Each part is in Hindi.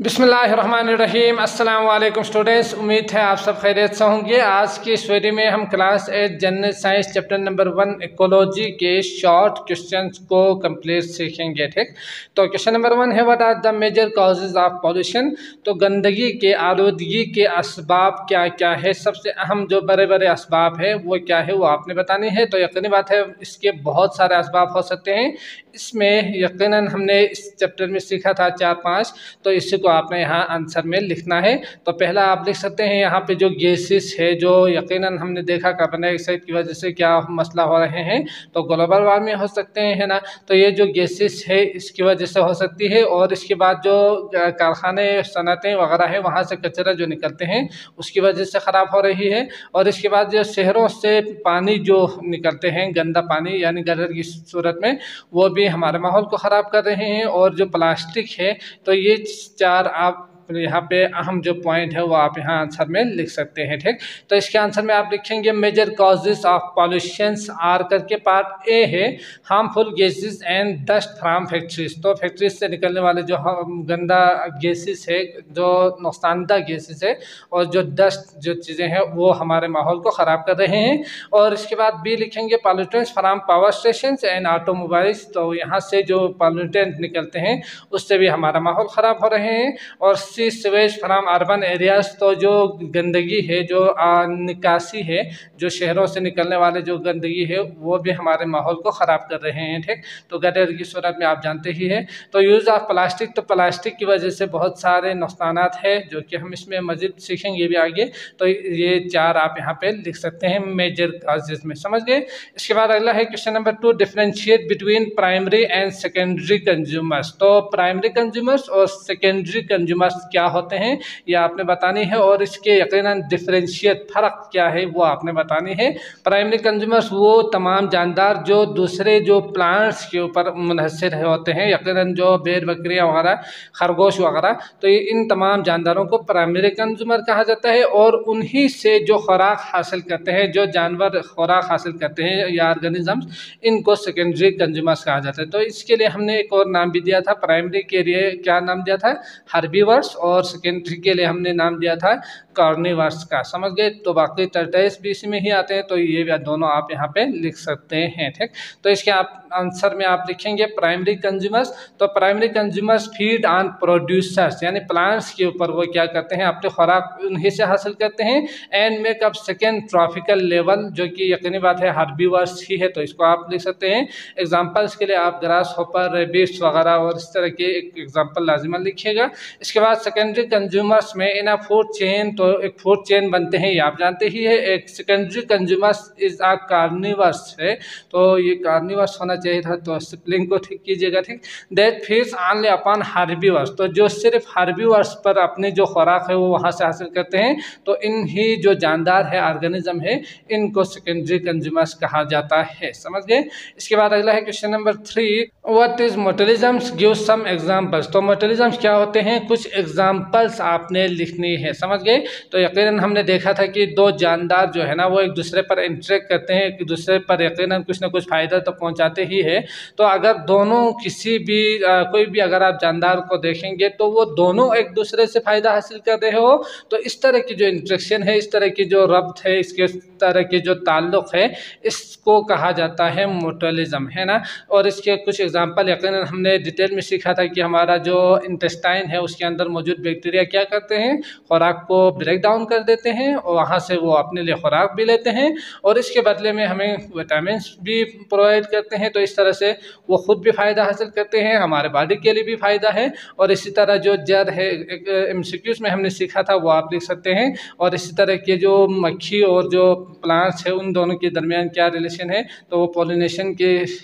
बिस्मिल्लाहिर्रहमानिर्रहीम। अस्सलाम वालेकुम स्टूडेंट्स, उम्मीद है आप सब खैरियत से होंगे। आज की इस वीडियो में हम class 8 general science chapter number 1 ecology के शॉर्ट क्वेश्चंस को कंप्लीट सीखेंगे। ठीक, तो क्वेश्चन नंबर 1 है, what are the major causes of pollution. तो गंदगी के, आलूदगी के असबाब क्या क्या है, सबसे अहम जो बड़े बड़े असबाब है वो क्या है वो आपने बतानी है। तो यकीनी बात है इसके बहुत सारे असबाब हो सकते हैं। इसमें यकीनन हमने इस चैप्टर में सीखा था 4-5, तो इसी को आपने यहाँ आंसर में लिखना है। तो पहला आप लिख सकते हैं यहाँ पे जो गैसेस है, जो यकीनन हमने देखा कार्बन डाइऑक्साइड की वजह से क्या मसला हो रहे हैं, तो ग्लोबल वार्मिंग हो सकते हैं, है ना। तो ये जो गैसेस है इसकी वजह से हो सकती है। और इसके बाद जो कारखाने, सनतें वगैरह है, वहाँ से कचरा जो निकलते हैं उसकी वजह से ख़राब हो रही है। और इसके बाद जो शहरों से पानी जो निकलते हैं, गंदा पानी यानी गटर की सूरत में, वो भी हमारे माहौल को ख़राब कर रहे हैं। और जो प्लास्टिक है, तो ये चार आप यहाँ पे अहम जो पॉइंट है वो आप यहाँ आंसर में लिख सकते हैं। ठीक, तो इसके आंसर में आप लिखेंगे major causes of pollutions are करके पार्ट ए है, harmful gases and dust from factories. तो फैक्ट्रीज से निकलने वाले जो गंदा गैसेस है, जो नुकसानदा गैसेस है, और जो डस्ट जो चीज़ें हैं वो हमारे माहौल को ख़राब कर रहे हैं। और इसके बाद बी लिखेंगे pollutants from power station and automobiles. तो यहाँ से जो पॉल्यूटेंट निकलते हैं उससे भी हमारा माहौल ख़राब हो रहे हैं। और सीवेज फ्रॉम अर्बन एरियाज, तो जो गंदगी है, जो निकासी है, जो शहरों से निकलने वाले जो गंदगी है वो भी हमारे माहौल को ख़राब कर रहे हैं। ठीक, तो गटर की सूरत में आप जानते ही है। तो यूज़ ऑफ प्लास्टिक, तो प्लास्टिक की वजह से बहुत सारे नुकसानात है जो कि हम इसमें मज़ीद सीखेंगे भी आगे। तो ये चार आप यहाँ पे लिख सकते हैं मेजर कॉजेज में, समझ गए। इसके बाद अगला है question number 2, differentiate between primary and secondary consumers. तो प्राइमरी कंज्यूमर्स और सेकेंडरी कंज्यूमर्स क्या होते हैं ये आपने बतानी है। और इसके यकीनन डिफरेंशिएट फ़र्क क्या है वो आपने बतानी है। प्राइमरी कंज्यूमर्स वो तमाम जानदार जो दूसरे जो प्लांट्स के ऊपर मुनहसर होते हैं, यकीनन जो भेड़ बकरियाँ वगैरह, खरगोश वगैरह, तो ये इन तमाम जानदारों को प्राइमरी कंज्यूमर कहा जाता है। और उन्हीं से जो खुराक हासिल करते हैं, जो जानवर खुराक हासिल करते हैं या ऑर्गेनिजम्स, इनको सेकेंडरी कंज्यूमर्स कहा जाता है। तो इसके लिए हमने एक और नाम भी दिया था, प्राइमरी के लिए क्या नाम दिया था, हर्बीवर्स, और सेकेंडरी के लिए हमने नाम दिया था कार्निवर्स का, समझ गए। तो बाकी टर्टल्स भी इसी में ही आते हैं, तो ये भी दोनों आप यहाँ पे लिख सकते हैं। ठीक, तो इसके आप आंसर में आप लिखेंगे प्राइमरी कंज्यूमर्स। तो primary consumers feed on producers, यानी प्लांट्स के ऊपर वो क्या करते हैं, अपने खुराक उन्हीं से हासिल करते हैं। And make up second tropical level, जो कि यकीनी बात है हर्बीवर्स ही है, तो इसको आप लिख सकते हैं। एग्जाम्पल्स के लिए आप ग्रास हॉपर, रेबिट्स वगैरह और इस तरह के एक एग्जाम्पल लाजिमन लिखिएगा। इसके बाद सेकेंडरी कंज्यूमर्स में इन अ फूड चेन, तो एक फूड चेन बनते हैं, ये आप जानते ही है। एक secondary consumers is a carnivores है, तो ये कार्निवर्स होना चाहिए था, तो स्पेलिंग को ठीक कीजिएगा। ठीक, that feeds only upon herbivores, तो जो सिर्फ हर्बीवर्स पर अपनी जो खुराक है वो वहाँ से हासिल करते हैं। तो इन ही जो जानदार है, ऑर्गेनिज्म है, इनको सेकेंडरी कंज्यूमर्स कहा जाता है, समझ गए। इसके बाद अगला है question number 3, what is mutualisms, give some examples. तो मोटेलिज्म्स क्या होते हैं, कुछ एग्जांपल्स आपने लिखनी है, समझ गए। तो यकीनन हमने देखा था कि दो जानदार जो है ना वो एक दूसरे पर इंटरेक्ट करते हैं, एक दूसरे पर यकीनन कुछ ना कुछ फ़ायदा तो पहुंचाते ही है। तो अगर दोनों किसी भी कोई भी अगर आप जानदार को देखेंगे तो वो दोनों एक दूसरे से फ़ायदा हासिल कर रहे हो, तो इस तरह की जो इंटरेक्शन है, इस तरह की जो रब्त है, इसके तरह के जो ताल्लुक़ है, इसको कहा जाता है मोटेलिज्म, है ना। और इसके कुछ एग्जांपल यकीनन हमने डिटेल में सीखा था कि हमारा जो इंटेस्टाइन है उसके अंदर मौजूद बैक्टीरिया क्या करते हैं, खुराक को ब्रेक डाउन कर देते हैं और वहाँ से वो अपने लिए खुराक भी लेते हैं और इसके बदले में हमें विटामिन भी प्रोवाइड करते हैं। तो इस तरह से वो खुद भी फ़ायदा हासिल करते हैं, हमारे बॉडी के लिए भी फ़ायदा है। और इसी तरह जो जर है, MCQs में हमने सीखा था, वो आप लिख सकते हैं। और इसी तरह के जो मक्खी और जो प्लांट्स है उन दोनों के दरमियान क्या रिलेशन है, तो वो पॉलिनेशन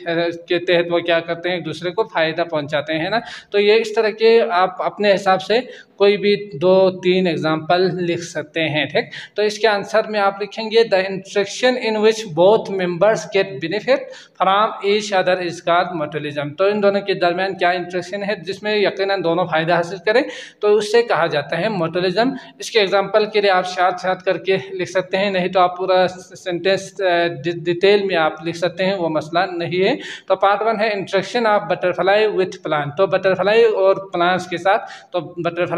के तहत वो क्या करते हैं, एक दूसरे को फ़ायदा पहुंचाते हैं ना। तो ये इस तरह के आप अपने हिसाब से कोई भी 2-3 एग्जाम्पल लिख सकते हैं। ठीक, तो इसके आंसर में आप लिखेंगे the interaction in which both members get benefit from each other is called mutualism. तो इन दोनों के दरमियान क्या इंटरेक्शन है जिसमें यकीनन दोनों फायदा हासिल करें, तो उससे कहा जाता है मोटेलिज्म। इसके एग्जाम्पल के लिए आप साथ करके लिख सकते हैं, नहीं तो आप पूरा सेंटेंस डिटेल में आप लिख सकते हैं, वो मसला नहीं है। तो पार्ट 1 है interaction of butterfly with plant. तो बटरफ्लाई और प्लांट्स के साथ, तो बटरफ्लाई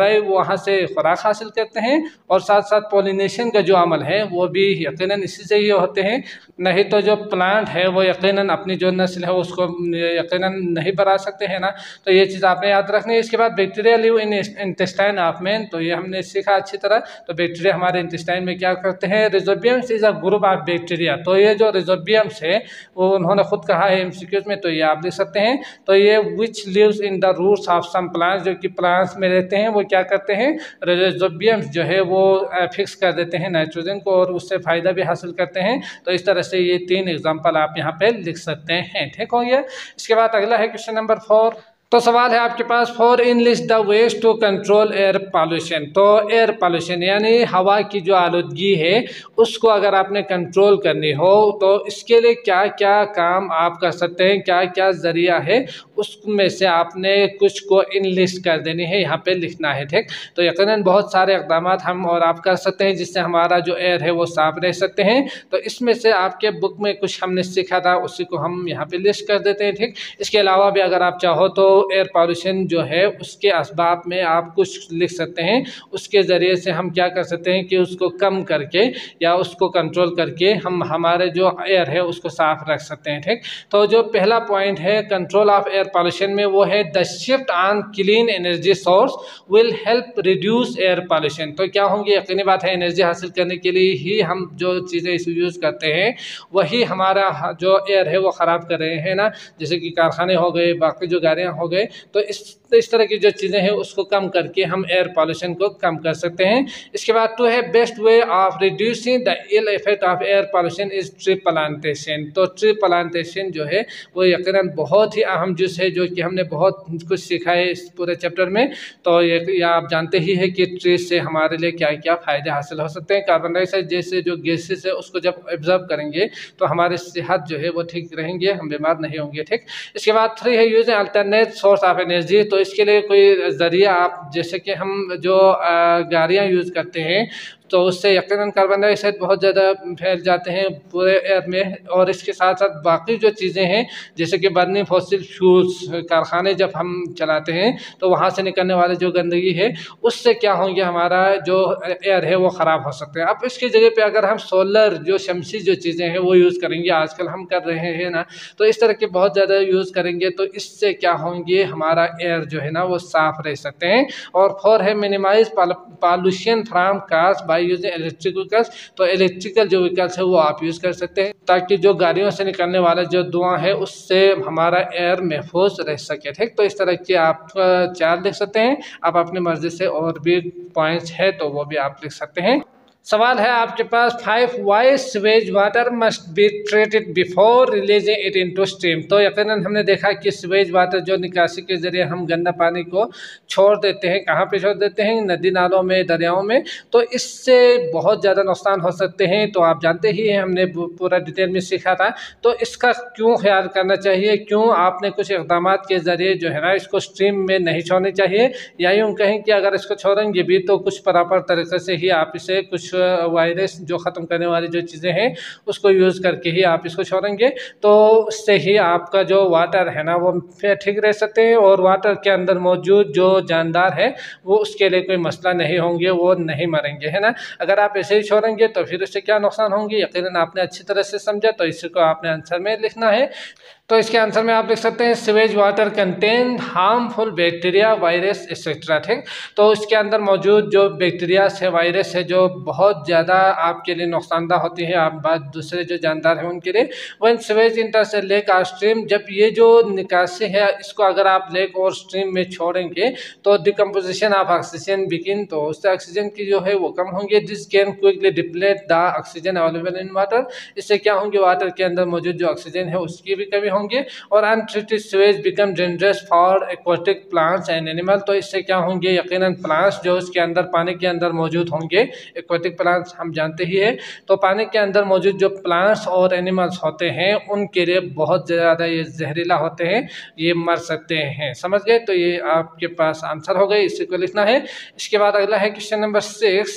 बाई वहाँ से खुराक हासिल करते हैं, और साथ साथ पॉलिनेशन का जो अमल है वो भी यकीनन इसी से ही होते हैं। नहीं तो जो प्लांट है वो यकीनन अपनी जो नस्ल है उसको यकीनन नहीं बढ़ा सकते हैं ना। तो ये चीज़ आपने याद रखनी है। इसके बाद bacteria live in intestine of man, तो ये हमने सीखा अच्छी तरह। तो बैक्टीरिया हमारे इंटेस्टाइन में क्या करते हैं, rhizobiums is a group of bacteria. तो ये जो रिजोबियम्स है वो उन्होंने खुद कहा है एमसीक्यूज में, तो ये आप लिख सकते हैं। तो ये which lives in the roots of some plants, जो कि प्लांट्स में रहते हैं, वो क्या करते हैं, रिजोबियम्स जो है वो फिक्स कर देते हैं नाइट्रोजन को और उससे फ़ायदा भी हासिल करते हैं। तो इस तरह से ये 3 एग्जाम्पल आप यहाँ पे लिख सकते हैं। ठीक हो गया। इसके बाद अगला है क्वेश्चन नंबर 4। तो सवाल है आपके पास, four enlist the ways to control air pollution. तो एयर पॉल्यूशन यानी हवा की जो आलूदगी है उसको अगर आपने कंट्रोल करनी हो तो इसके लिए क्या क्या काम आप कर सकते हैं, क्या क्या ज़रिया है, उसमें से आपने कुछ को इनलिस्ट कर देनी है, यहाँ पे लिखना है। ठीक, तो यकीनन बहुत सारे इक़दाम हम और आप कर सकते हैं जिससे हमारा जो एयर है वो साफ रह सकते हैं। तो इसमें से आपके बुक में कुछ हमने सीखा था उसी को हम यहाँ पे लिस्ट कर देते हैं। ठीक, इसके अलावा भी अगर आप चाहो तो एयर पॉल्यूशन जो है उसके असबाब में आप कुछ लिख सकते हैं, उसके ज़रिए से हम क्या कर सकते हैं कि उसको कम करके या उसको कंट्रोल करके हम हमारे जो एयर है उसको साफ रख सकते हैं। ठीक, तो जो पहला पॉइंट है कंट्रोल ऑफ एयर पॉल्यूशन में वो है the shift on clean energy source will help reduce air pollution. तो क्या होंगे, यकीनी बात है एनर्जी हासिल करने के लिए ही हम जो चीज़ें यूज़ करते हैं वही हमारा जो एयर है वो ख़राब कर रहे हैं ना, जैसे कि कारखाने हो गए, बाकी जो गाड़ियाँ हो गए। तो इस तरह की जो चीज़ें हैं उसको कम करके हम एयर पॉल्यूशन को कम कर सकते हैं। इसके बाद टू है best way of reducing the ill effect of air pollution is tree plantation. तो ट्री प्लांटेशन जो है वो यकीनन बहुत ही अहम चीज़ है, जो कि हमने बहुत कुछ सीखा है इस पूरे चैप्टर में। तो ये आप जानते ही है कि ट्री से हमारे लिए क्या क्या फ़ायदे हासिल हो सकते हैं। कार्बन डाइऑक्साइड जैसे जो गैसेस है उसको जब ऑब्जर्व करेंगे तो हमारी सेहत जो है वो ठीक रहेंगे, हम बीमार नहीं होंगे। ठीक, इसके बाद 3 है use alternate source of energy. तो इसके लिए कोई ज़रिया आप, जैसे कि हम जो गाड़ियाँ यूज़ करते हैं तो उससे यकीनन कार्बन डाइऑक्साइड बहुत ज़्यादा फैल जाते हैं पूरे एयर में, और इसके साथ साथ बाकी जो चीज़ें हैं जैसे कि बर्निंग फॉसिल फ्यूल्स, कारखाने जब हम चलाते हैं तो वहाँ से निकलने वाले जो गंदगी है उससे क्या होंगे, हमारा जो एयर है वो ख़राब हो सकते हैं। अब इसकी जगह पे अगर हम सोलर जो शमसी जो चीज़ें हैं वो यूज़ करेंगे, आजकल हम कर रहे हैं ना, तो इस तरह के बहुत ज़्यादा यूज़ करेंगे तो इससे क्या होंगे, हमारा एयर जो है ना वो साफ़ रह सकते हैं। और 4 है minimise pollution from cars by using electric vehicles. तो इलेक्ट्रिकल जो व्हीकल्स है वो आप यूज़ कर सकते हैं ताकि जो गाड़ियों से निकलने वाला जो धुआं है उससे हमारा एयर महफूज रह सके। ठीक, तो इस तरह के आप 4 लिख सकते हैं। आप अपनी मर्जी से और भी पॉइंट्स है तो वो भी आप लिख सकते हैं। सवाल है आपके पास 5 why sewage water must be treated before releasing it into stream. तो यकीनन हमने देखा कि स्वेज वाटर जो निकासी के जरिए हम गंदा पानी को छोड़ देते हैं, कहाँ पे छोड़ देते हैं, नदी नालों में, दरियाओं में। तो इससे बहुत ज़्यादा नुकसान हो सकते हैं। तो आप जानते ही हैं, हमने पूरा डिटेल में सीखा था। तो इसका क्यों ख्याल करना चाहिए, क्यों आपने कुछ इक़दाम के ज़रिए जो है ना इसको स्ट्रीम में नहीं छोड़नी चाहिए, या यूँ कहें कि अगर इसको छोड़ेंगे भी तो कुछ प्रॉपर तरीके से ही आप इसे कुछ वायरस जो ख़त्म करने वाली जो चीज़ें हैं उसको यूज़ करके ही आप इसको छोड़ेंगे, तो उससे ही आपका जो वाटर है ना वो ठीक रह सकते हैं, और वाटर के अंदर मौजूद जो जानदार है वो उसके लिए कोई मसला नहीं होंगे, वो नहीं मरेंगे, है ना। अगर आप ऐसे ही छोड़ेंगे तो फिर उससे क्या नुकसान होंगे, यकीनन आपने अच्छी तरह से समझा, तो इसको आपने आंसर में लिखना है। तो इसके आंसर में आप लिख सकते हैं sewage water contain harmful bacteria, virus etcetera. ठीक, तो इसके अंदर मौजूद जो बैक्टीरिया है, वायरस है, जो बहुत ज़्यादा आपके लिए नुकसानदा होती है, आप बात दूसरे जो जानदार हैं उनके लिए। वन सीवेज इंटर्स लेक और स्ट्रीम, जब ये जो निकासी है इसको अगर आप लेक और स्ट्रीम में छोड़ेंगे तो डिकम्पोजिशन ऑफ ऑक्सीजन बिगिन, तो उससे ऑक्सीजन की जो है वो कम होंगे। This can quickly deplete the oxygen available in water, इससे क्या होंगे, वाटर के अंदर मौजूद जो ऑक्सीजन है उसकी भी कमी होंगे। और untreated sewage become dangerous for aquatic plants and animal, तो इससे क्या होंगे, यकीनन प्लांट्स जो उसके अंदर पानी के अंदर मौजूद होंगे, एक्वाटिक प्लांट्स हम जानते ही है, तो पानी के अंदर मौजूद जो प्लांट्स और एनिमल्स होते हैं उनके लिए बहुत ज़्यादा ये जहरीला होते हैं, ये मर सकते हैं। समझ गए, तो ये आपके पास आंसर हो गए, इसी को लिखना है। इसके बाद अगला है question number 6।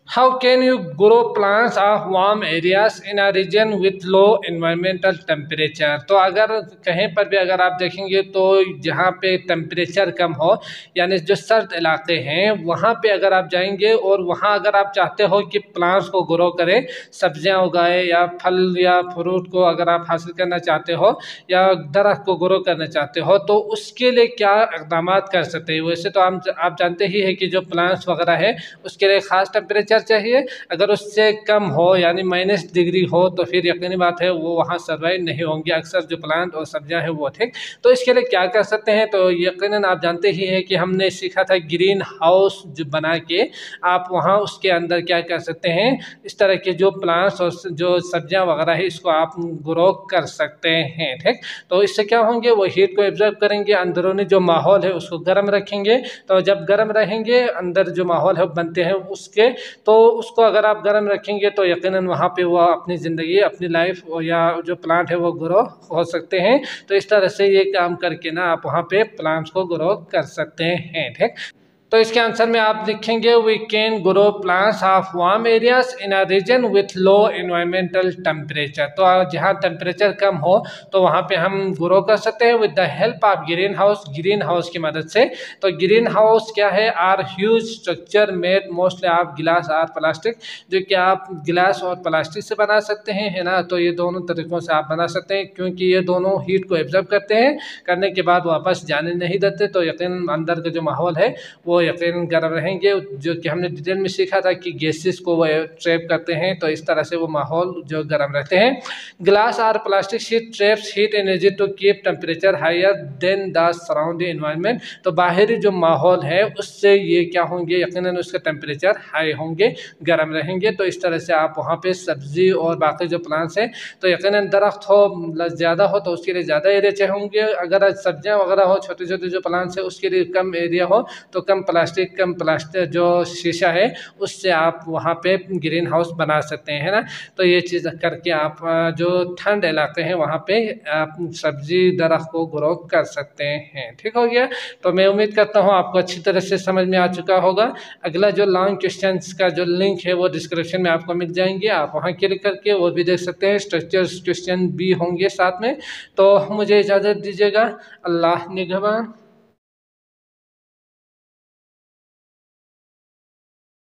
How can you grow plants of warm areas in a region with low environmental temperature? तो अगर कहीं पर भी अगर आप देखेंगे तो जहाँ पे टेम्परेचर कम हो यानी जो सर्द इलाके हैं वहाँ पे अगर आप जाएंगे और वहाँ अगर आप चाहते हो कि प्लांट्स को ग्रो करें, सब्जियाँ उगाए या फल या फ्रूट को अगर आप हासिल करना चाहते हो या दरख्त को ग्रो करना चाहते हो तो उसके लिए क्या इक़दाम कर सकते हैं। वैसे तो आप जानते ही है कि जो प्लांट्स वगैरह है उसके लिए ख़ास टेम्परेचर चाहिए। अगर उससे कम हो यानी -डिग्री हो तो फिर यकीनी बात है वो वहाँ सर्वाइव नहीं होंगे अक्सर जो प्लांट और सब्जियां हैं वो। ठीक, तो इसके लिए क्या कर सकते हैं, तो यकीनन आप जानते ही हैं कि हमने सीखा था ग्रीन हाउस जो बना के आप वहाँ उसके अंदर क्या कर सकते हैं, इस तरह के जो प्लांट्स और जो सब्जियां वगैरह है इसको आप ग्रो कर सकते हैं। ठीक, तो इससे क्या होंगे वो हीट को एब्जॉर्ब करेंगे, अंदरूनी जो माहौल है उसको गर्म रखेंगे। तो जब गर्म रहेंगे अंदर जो माहौल है बनते हैं उसके, तो उसको अगर आप गर्म रखेंगे तो यकीनन वहाँ पे वो अपनी ज़िंदगी अपनी लाइफ या जो प्लांट है वो ग्रो हो सकते हैं। तो इस तरह से ये काम करके ना आप वहाँ पे प्लांट्स को ग्रो कर सकते हैं। ठीक, तो इसके आंसर में आप लिखेंगे we can grow plants of warm areas in a region with low environmental temperature. तो जहाँ टेम्परेचर कम हो तो वहाँ पे हम ग्रो कर सकते हैं with the help of greenhouse, greenhouse की मदद से। तो ग्रीन हाउस क्या है, are huge structure made mostly of glass और प्लास्टिक, जो कि आप गिलास और प्लास्टिक से बना सकते हैं, है ना। तो ये दोनों तरीक़ों से आप बना सकते हैं क्योंकि ये दोनों हीट को एब्जॉर्ब करते हैं, करने के बाद वापस जाने नहीं देते। तो यकीन अंदर का जो माहौल है वो यकीन गर्म रहेंगे, जो कि हमने डिटेल में सीखा था कि गैसेस को वो ट्रैप करते हैं। तो इस तरह से वो माहौल जो गर्म रहते हैं। ग्लास और plastic sheet traps heat energy to keep temperature higher than the surrounding environment. तो बाहरी जो माहौल है उससे ये क्या होंगे, यकीनन उसका टेम्परेचर हाई होंगे, गर्म रहेंगे। तो इस तरह से आप वहाँ पे सब्जी और बाकी जो प्लांट्स हैं, तो यकीनन दरख्त हो ज़्यादा हो तो उसके लिए ज़्यादा एरिया चाहिए होंगे, अगर सब्जियाँ वगैरह हो छोटे छोटे जो प्लांट्स है उसके लिए कम एरिया हो तो कम प्लास्टिक जो शीशा है उससे आप वहाँ पे ग्रीन हाउस बना सकते हैं, है ना। तो ये चीज़ करके आप जो ठंड इलाके हैं वहाँ पे आप सब्जी दरख्त को ग्रो कर सकते हैं। ठीक हो गया, तो मैं उम्मीद करता हूँ आपको अच्छी तरह से समझ में आ चुका होगा। अगला जो लॉन्ग क्वेश्चंस का जो लिंक है वो डिस्क्रिप्शन में आपको मिल जाएंगे, आप वहाँ क्लिक करके वो भी देख सकते हैं। स्ट्रक्चर्स क्वेश्चन भी होंगे साथ में। तो मुझे इजाज़त दीजिएगा, अल्लाह निगहबान।